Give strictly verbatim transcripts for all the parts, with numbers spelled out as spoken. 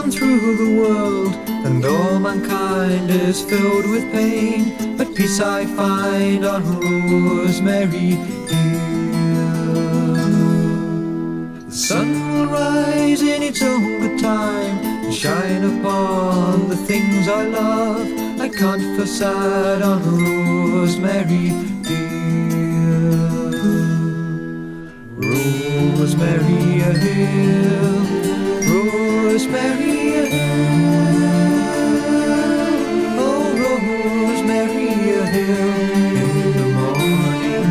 on through the world, and all mankind is filled with pain, but peace I find on Rosemary Hill. The sun will rise in its own good time and shine upon the things I love. I can't feel sad on Rosemary Hill. Rosemary Hill, Rosemary Hill, oh Rosemary Hill in the morning.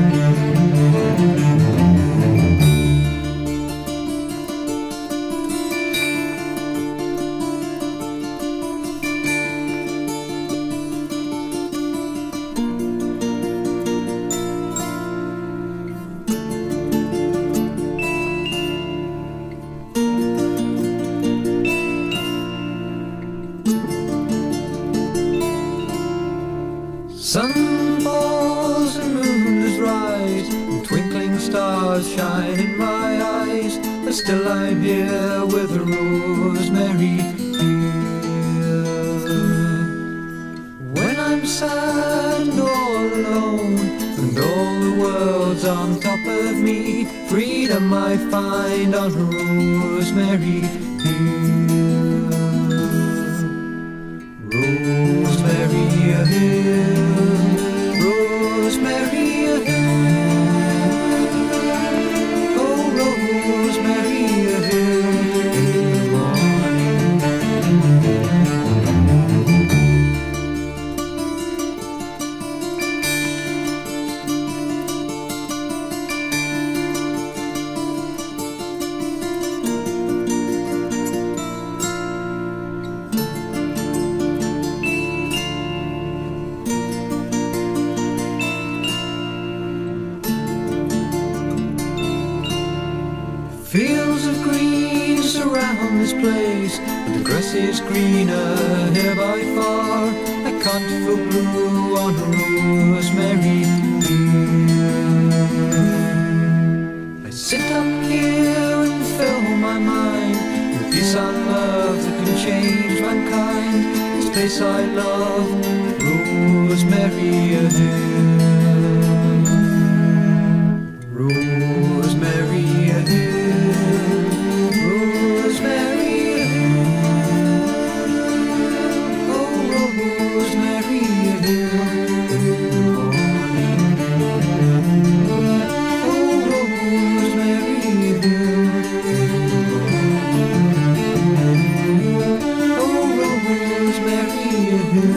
Sun falls and moon does rise, and twinkling stars shine in my eyes, but still I'm here with Rosemary Hill. When I'm sad and all alone, and all the world's on top of me, freedom I find on Rosemary Hill. Rosemary Hill, Rosemary Hill, oh Rosemary Hill in the morning. Fields of green surround this place, but the grass is greener here by far. I can't feel blue on Rosemary Hill. I sit up here and fill my mind with peace and love that can change mankind. This place I love, Rosemary Hill. Rosemary Hill. Rosemary Hill.